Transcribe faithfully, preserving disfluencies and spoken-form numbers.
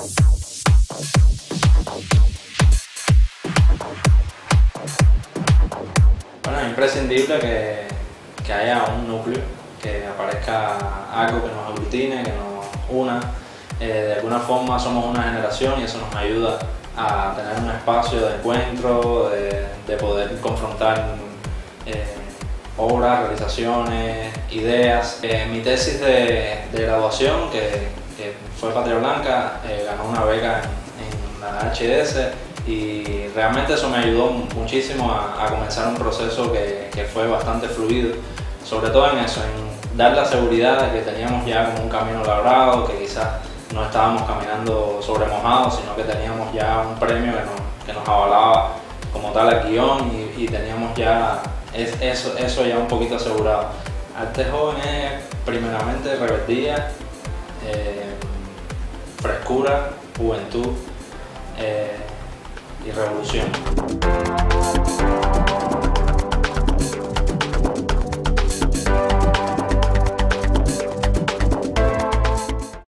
Bueno, es imprescindible que, que haya un núcleo, que aparezca algo que nos aglutine, que nos una. Eh, de alguna forma somos una generación y eso nos ayuda a tener un espacio de encuentro, de, de poder confrontar eh, obras, realizaciones, ideas. Eh, mi tesis de, de graduación, que, que fue Patria Blanca, eh, ganó una beca en, en la H D S y realmente eso me ayudó muchísimo a, a comenzar un proceso que, que fue bastante fluido, sobre todo en eso, en dar la seguridad de que teníamos ya como un camino labrado, que quizás no estábamos caminando sobre mojado, sino que teníamos ya un premio que nos, que nos avalaba como tal el guión y, y teníamos ya es, eso, eso ya un poquito asegurado. Arte joven es primeramente rebeldía, eh, frescura, juventud eh, y revolución.